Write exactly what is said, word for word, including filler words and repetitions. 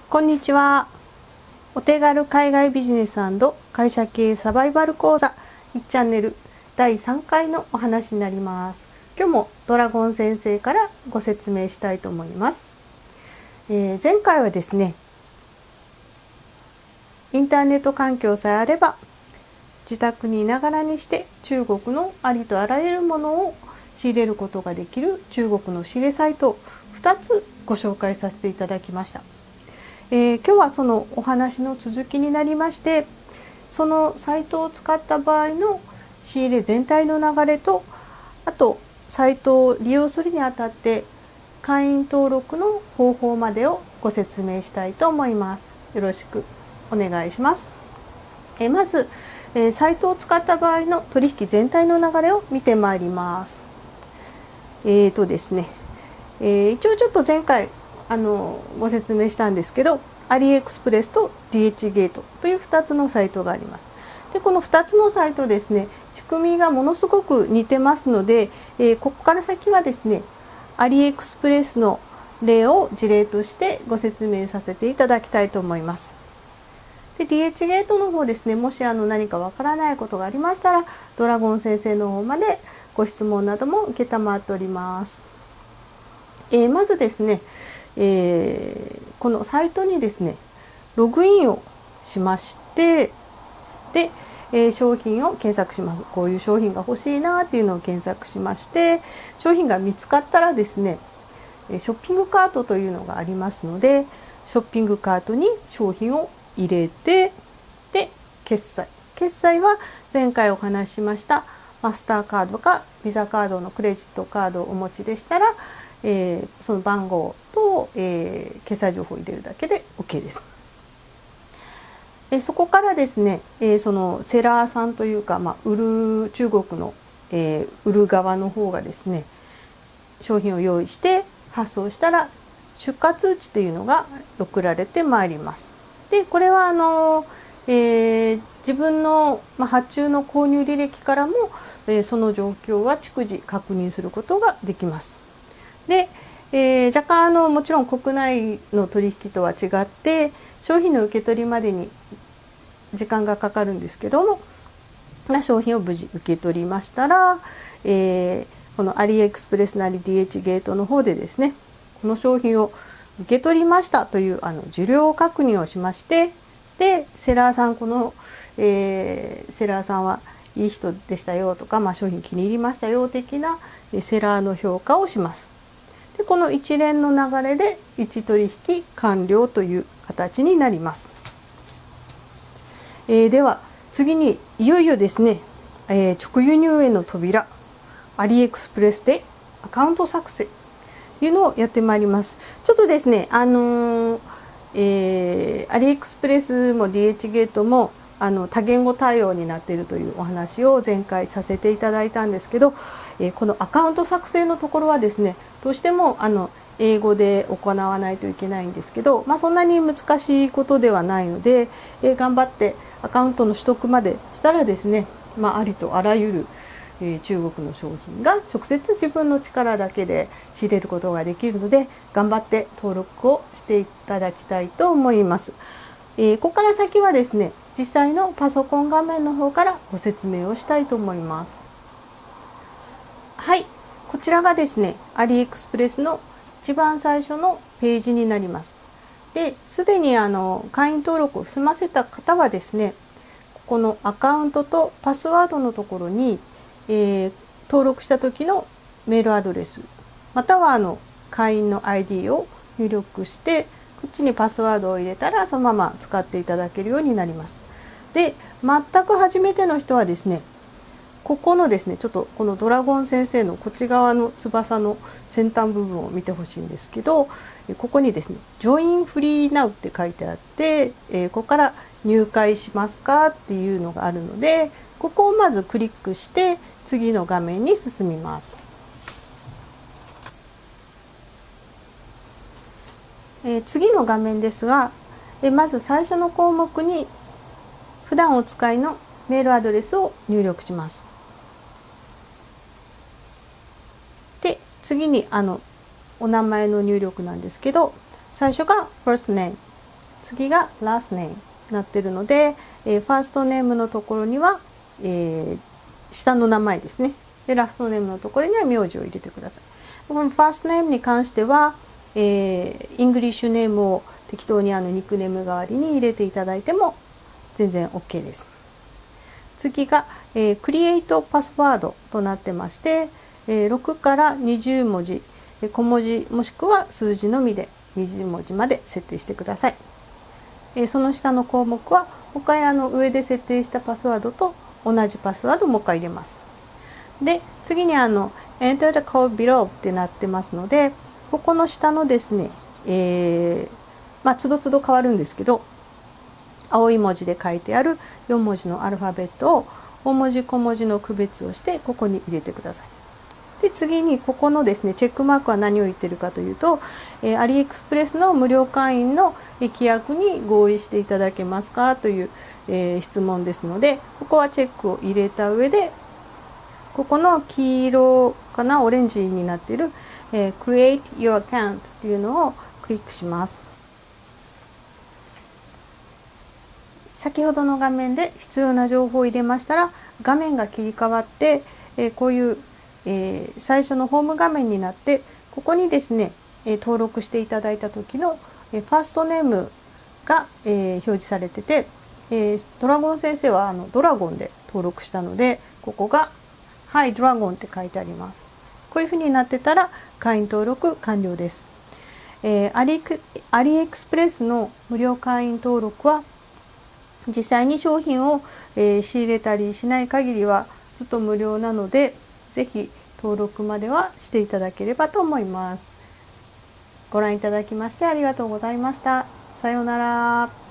こんにちは。お手軽海外ビジネス&会社経営サバイバル講座いちチャンネルだいさんかいのお話になります。今日もドラゴン先生からご説明したいと思います。えー、前回はですね、インターネット環境さえあれば自宅にいながらにして中国のありとあらゆるものを仕入れることができる中国の仕入れサイトをふたつご紹介させていただきました。えー、今日はそのお話の続きになりまして、そのサイトを使った場合の仕入れ全体の流れと、あとサイトを利用するにあたって会員登録の方法までをご説明したいと思います。よろしくお願いします。えー、まず、えー、サイトを使った場合の取引全体の流れを見てまいります。えーとですね、えー、一応ちょっと前回あのご説明したんですけど、アリエクスプレスと ディーエイチ ゲートというふたつのサイトがあります。でこのふたつのサイトですね、仕組みがものすごく似てますので、えー、ここから先はですね、アリエクスプレスの例を事例としてご説明させていただきたいと思います。で ディーエイチ ゲートの方ですね、もしあの何かわからないことがありましたら、ドラゴン先生の方までご質問なども承っております。えー、まずですね、えー、このサイトにですねログインをしまして、で、えー、商品を検索します。こういう商品が欲しいなっていうのを検索しまして、商品が見つかったらですね、ショッピングカートというのがありますので、ショッピングカートに商品を入れて、で決済決済は前回お話ししましたマスターカードかビザカードのクレジットカードをお持ちでしたら、えー、その番号と、えー、決済情報を入れるだけで OK です。えそこからですね、えー、そのセラーさんというか、まあ、売る中国の、えー、売る側の方がですね、商品を用意して発送したら出荷通知というのが送られてまいります。でこれはあの、えー、自分の、まあ、発注の購入履歴からも、えー、その状況は逐次確認することができます。で、えー、若干あのもちろん国内の取引とは違って商品の受け取りまでに時間がかかるんですけども、な商品を無事受け取りましたら、えー、このアリエクスプレスなり ディーエイチ ゲートの方でですね、この商品を受け取りましたというあの受領確認をしまして、でセラーさんこの、えー、セラーさんはいい人でしたよとか、まあ、商品気に入りましたよ的なセラーの評価をします。でこの一連の流れでいち取引完了という形になります。えー、では次にいよいよですね、えー、直輸入への扉、アリエクスプレスでアカウント作成というのをやってまいります。ちょっとですね、あのーえー、アリエクスプレスも ディーエイチ ゲートもあの多言語対応になっているというお話を前回させていただいたんですけど、えー、このアカウント作成のところはですね、どうしてもあの英語で行わないといけないんですけど、まあ、そんなに難しいことではないので、えー、頑張ってアカウントの取得までしたらですね、まあ、ありとあらゆる、えー、中国の商品が直接自分の力だけで仕入れることができるので、頑張って登録をしていただきたいと思います。えー、ここから先はですね、実際のパソコン画面の方からご説明をしたいと思います。はい、こちらがですね、アリエクスプレスの一番最初のページになります。で、すでにあの会員登録を済ませた方はですね、ここのアカウントとパスワードのところに、えー、登録した時のメールアドレス、またはあの会員の アイディー を入力して、こっちにパスワードを入れたらそのまま使っていただけるようになります。で、全く初めての人はですね、ここのですね、ちょっとこのドラゴン先生のこっち側の翼の先端部分を見てほしいんですけど、ここにですね、Join Free Now って書いてあって、えここから入会しますかっていうのがあるので、ここをまずクリックして次の画面に進みます。え次の画面ですが、えまず最初の項目に普段お使いのメールアドレスを入力します。で、次にあのお名前の入力なんですけど、最初が first name、 次が last name になってるので、えー、ファーストネームのところには、えー、下の名前ですね。でラストネームのところには名字を入れてください。このファーストネームに関しては、えー、イングリッシュネームを適当にあのニックネーム代わりに入れていただいても全然 OK です。次が、えー、クリエイトパスワードとなってまして、えー、ろくからにじゅうもじ、小文字もしくは数字のみでにじゅうもじまで設定してください。えー、その下の項目はもう一回あの上で設定したパスワードと同じパスワードをもう一回入れます。で次にあの Enter the code below ってなってますので、ここの下のですね、えー、まあつどつど変わるんですけど、青い文字で書いてあるよんもじのアルファベットを大文字小文字の区別をしてここに入れてください。で次にここのですねチェックマークは何を言ってるかというと、えー、アリエクスプレスの無料会員の規約に合意していただけますかという、えー、質問ですので、ここはチェックを入れた上で、ここの黄色かなオレンジになっている、えー、Create Your Account というのをクリックします。先ほどの画面で必要な情報を入れましたら、画面が切り替わって、えー、こういう、えー、最初のホーム画面になって、ここにですね、えー、登録していただいた時の、えー、ファーストネームが、えー、表示されてて、えー、ドラゴン先生はあのドラゴンで登録したので、ここがはいドラゴンって書いてあります。こういうふうになってたら会員登録完了です。えー、アリク、アリエクスプレスの無料会員登録は実際に商品を、えー、仕入れたりしない限りはずっと無料なので、ぜひ登録まではしていただければと思います。ご覧いただきましてありがとうございました。さようなら。